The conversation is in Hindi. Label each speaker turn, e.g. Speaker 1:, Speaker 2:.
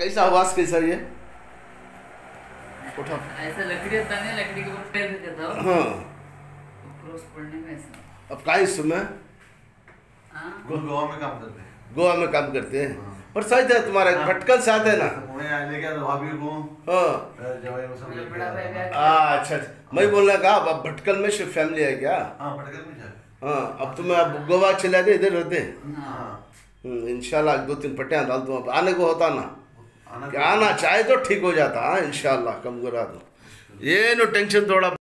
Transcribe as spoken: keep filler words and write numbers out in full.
Speaker 1: कैसा आवाज कैसा ये उठा
Speaker 2: ऐसा लकड़ी होता नहीं, लकड़ी के ऊपर पैर देता हो।
Speaker 1: हाँ
Speaker 2: क्रॉस पड़ने में ऐसा।
Speaker 1: अब का इस समय
Speaker 2: हाँ
Speaker 3: गोवा में काम करते हैं।
Speaker 1: गोवा में काम करते हैं पर सही था तुम्हारा भटकल साथ है ना।
Speaker 3: पुणे आ लेके तो भाभी को
Speaker 1: हाँ
Speaker 3: जवाई वो सब
Speaker 2: मेरा
Speaker 3: लेके
Speaker 2: बड़ा भाई
Speaker 3: आया।
Speaker 2: ब्याह
Speaker 1: आ, अच्छा अच्छा मैं बोलना कहा अब भटकल में सिर्फ फैमिली है क्या।
Speaker 3: हाँ भटकल में जाए।
Speaker 1: हाँ अब तुम्हें अब गोवा चला दे इधर रहते हैं।
Speaker 2: हाँ
Speaker 1: हम्म, इंशाल्लाह दो तीन पट्टियाँ डाल दूँ अब आने को होता ना
Speaker 3: आना
Speaker 1: कि आना चाहे तो ठीक हो जाता। हाँ इंशाल्लाह कम करा दूँ ये नो टेंशन थोड़ा